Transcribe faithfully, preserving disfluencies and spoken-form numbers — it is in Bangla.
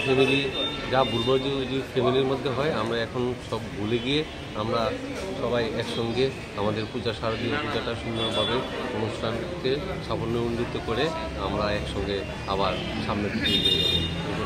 ফ্যামিলি যা বুর্বজী ফ্যামিলির মধ্যে হয় আমরা এখন সব ভুলে গিয়ে আমরা সবাই একসঙ্গে আমাদের পূজা শারদীয় পূজাটা সুন্দরভাবে অনুষ্ঠানকে সাফল্যমণ্ডিত করে আমরা একসঙ্গে আবার সামনের দিকে এগিয়ে যাব।